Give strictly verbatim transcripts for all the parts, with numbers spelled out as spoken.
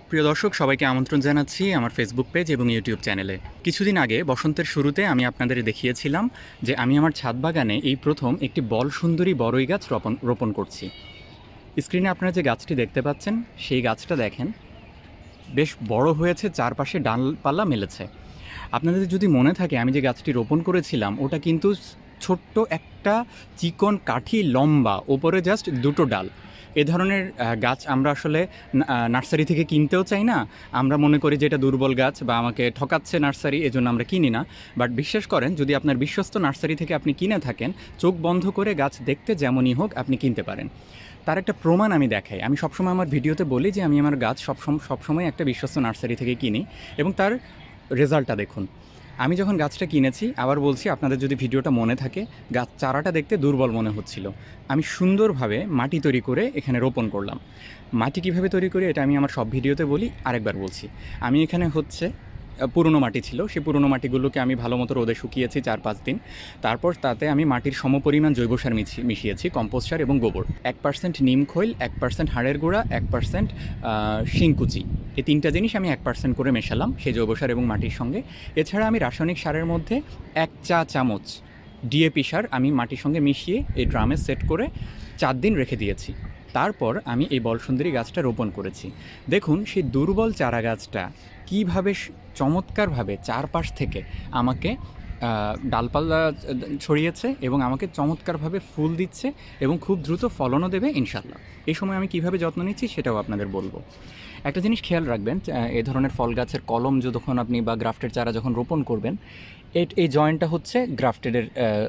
প্রিয় দর্শক, সবাইকে আমন্ত্রণ জানাচ্ছি আমার ফেসবুক পেজ এবং ইউটিউব চ্যানেলে। কিছুদিন আগে বসন্তের শুরুতে আমি আপনাদের দেখিয়েছিলাম যে আমি আমার ছাদ বাগানে এই প্রথম একটি বল সুন্দরী বড়ই গাছ রোপণ রোপণ করছি। স্ক্রিনে আপনারা যে গাছটি দেখতে পাচ্ছেন সেই গাছটা দেখেন, বেশ বড় হয়েছে, চারপাশে ডালপালা মেলেছে। আপনাদের যদি মনে থাকে আমি যে গাছটি রোপণ করেছিলাম ওটা কিন্তু ছোট্ট একটা চিকন কাঠি, লম্বা, ওপরে জাস্ট দুটো ডাল। এ ধরনের গাছ আমরা আসলে নার্সারি থেকে কিনতেও চাই না। আমরা মনে করি যে এটা দুর্বল গাছ বা আমাকে ঠকাচ্ছে নার্সারি, এজন্য আমরা কিনি না। বাট বিশ্বাস করেন, যদি আপনার বিশ্বস্ত নার্সারি থেকে আপনি কিনে থাকেন, চোখ বন্ধ করে গাছ দেখতে যেমনই হোক আপনি কিনতে পারেন। তার একটা প্রমাণ আমি দেখাই। আমি সবসময় আমার ভিডিওতে বলি যে আমি আমার গাছ সবসময় সবসময় একটা বিশ্বস্ত নার্সারি থেকে কিনি, এবং তার রেজাল্টটা দেখুন। আমি যখন গাছটা কিনেছি, আবার বলছি আপনাদের যদি ভিডিওটা মনে থাকে, গাছ চারাটা দেখতে দুর্বল মনে হচ্ছিল। আমি সুন্দরভাবে মাটি তৈরি করে এখানে রোপণ করলাম। মাটি কিভাবে তৈরি করি এটা আমি আমার সব ভিডিওতে বলি, আরেকবার বলছি। আমি এখানে হচ্ছে পুরনো মাটি ছিল, সেই পুরনো মাটিগুলোকে আমি ভালো মতো রোদে শুকিয়েছি চার পাঁচ দিন। তারপর তাতে আমি মাটির সমপরিমাণ জৈব সার মিশিয়েছি, কম্পোস্ট সার এবং গোবর। এক পার্সেন্ট নিম খৈল, এক পার্সেন্ট হাড়ের গুঁড়া, এক পার্সেন্ট শিংকুচি, এই তিনটা জিনিস আমি এক পার্সেন্ট করে মেশালাম সেই জৈব সার এবং মাটির সঙ্গে। এছাড়া আমি রাসায়নিক সারের মধ্যে এক চা চামচ ডিএপি সার আমি মাটির সঙ্গে মিশিয়ে এই ড্রামে সেট করে চার দিন রেখে দিয়েছি। তারপর আমি এই বলসুন্দরী গাছটা রোপণ করেছি। দেখুন সেই দুর্বল চারা গাছটা কীভাবে চমৎকারভাবে চারপাশ থেকে আমাকে ডালপালা ছড়িয়েছে এবং আমাকে চমৎকারভাবে ফুল দিচ্ছে এবং খুব দ্রুত ফলনও দেবে ইনশাল্লাহ। এই সময় আমি কিভাবে যত্ন নিচ্ছি সেটাও আপনাদের বলবো। একটা জিনিস খেয়াল রাখবেন, এই ধরনের ফল গাছের কলম যখন আপনি বা গ্রাফটেড চারা যখন রোপণ করবেন, এই জয়েন্টটা হচ্ছে গ্রাফটেডের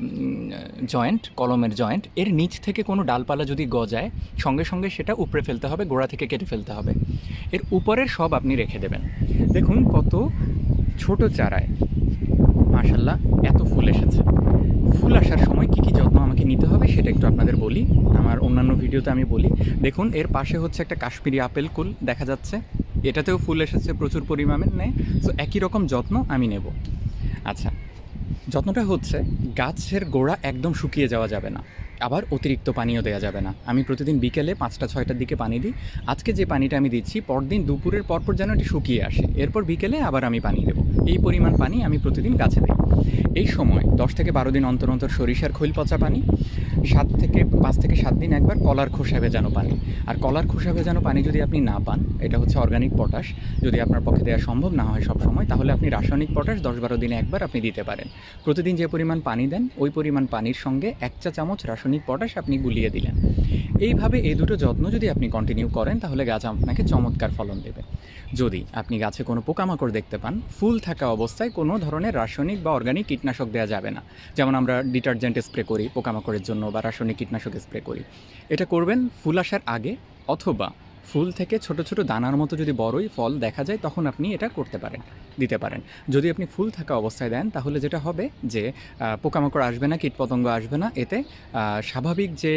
জয়েন্ট, কলমের জয়েন্ট। এর নিচ থেকে কোনো ডালপালা যদি গজায়, সঙ্গে সঙ্গে সেটা উপড়ে ফেলতে হবে, গোড়া থেকে কেটে ফেলতে হবে। এর উপরের সব আপনি রেখে দেবেন। দেখুন কত ছোট চারায় মাশাল্লাহ এত ফুল এসেছে। ফুল আসার সময় কী কী যত্ন আমাকে নিতে হবে সেটা একটু আপনাদের বলি, আমার অন্যান্য ভিডিওতে আমি বলি। দেখুন এর পাশে হচ্ছে একটা কাশ্মীরি আপেল কুল দেখা যাচ্ছে, এটাতেও ফুল এসেছে প্রচুর পরিমাণে নেয়। তো একই রকম যত্ন আমি নেব। আচ্ছা, যত্নটা হচ্ছে গাছের গোড়া একদম শুকিয়ে যাওয়া যাবে না, আবার অতিরিক্ত পানিও দেওয়া যাবে না। আমি প্রতিদিন বিকেলে পাঁচটা ছয়টার দিকে পানি দিই। আজকে যে পানিটা আমি দিচ্ছি, পরদিন দুপুরের পরপর যেন এটি শুকিয়ে আসে, এরপর বিকেলে আবার আমি পানি দেবো। এই পরিমাণ পানি আমি প্রতিদিন গাছে দিই। এই সময় দশ থেকে বারো দিন অন্তর অন্তর সরিষার খৈল পচা পানি, সাত থেকে পাঁচ থেকে সাত দিন একবার কলার খোসা ভেজানো পানি। আর কলার খোসা ভেজানো পানি যদি আপনি না পান, এটা হচ্ছে অর্গানিক পটাশ, যদি আপনার পক্ষে দেওয়া সম্ভব না হয় সব সময়, তাহলে আপনি রাসায়নিক পটাশ দশ বারো দিনে একবার আপনি দিতে পারেন। প্রতিদিন যে পরিমাণ পানি দেন ওই পরিমাণ পানির সঙ্গে এক চা চামচ রাসায়নিক পটাশ আপনি গুলিয়ে দিলেন। এইভাবে এই দুটো যত্ন যদি আপনি কন্টিনিউ করেন, তাহলে গাছ আপনাকে চমৎকার ফলন দেবে। যদি আপনি গাছে কোনো পোকামাকড় দেখতে পান, ফুল থাকা অবস্থায় কোনো ধরনের রাসায়নিক বা অর্গানিক কীটনাশক দেওয়া যাবে না। যেমন আমরা ডিটারজেন্ট স্প্রে করি পোকামাকড়ের জন্য বা রাসায়নিক কীটনাশক স্প্রে করি, এটা করবেন ফুল আসার আগে, অথবা ফুল থেকে ছোট ছোট দানার মতো যদি বড়ই ফল দেখা যায় তখন আপনি এটা করতে পারেন, দিতে পারেন। যদি আপনি ফুল থাকা অবস্থায় দেন, তাহলে যেটা হবে যে পোকামাকড় আসবে না, কীটপতঙ্গ আসবে না, এতে স্বাভাবিক যে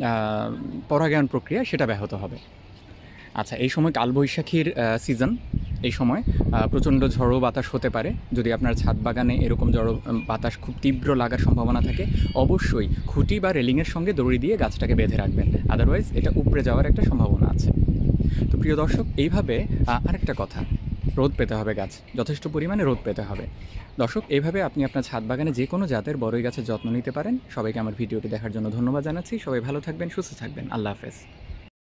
পরাগায়ন প্রক্রিয়া সেটা ব্যাহত হবে। আচ্ছা, এই সময় কালবৈশাখীর সিজন, এই সময় প্রচণ্ড ঝড়ো বাতাস হতে পারে। যদি আপনার ছাদ বাগানে এরকম ঝড়ো বাতাস খুব তীব্র লাগার সম্ভাবনা থাকে, অবশ্যই খুঁটি বা রেলিংয়ের সঙ্গে দড়ি দিয়ে গাছটাকে বেঁধে রাখবেন, আদারওয়াইজ এটা উপড়ে যাওয়ার একটা সম্ভাবনা আছে। তো প্রিয় দর্শক, এইভাবে আরেকটা কথা, রোদ পেতে হবে, গাছ যথেষ্ট পরিমাণে রোদ পেতে হবে। দর্শক, এইভাবে আপনি আপনার ছাদ বাগানে যে কোনো জাতের বড়ই গাছের যত্ন নিতে পারেন। সবাইকে আমার ভিডিওটি দেখার জন্য ধন্যবাদ জানাচ্ছি। সবাই ভালো থাকবেন, সুস্থ থাকবেন। আল্লাহ হাফেজ।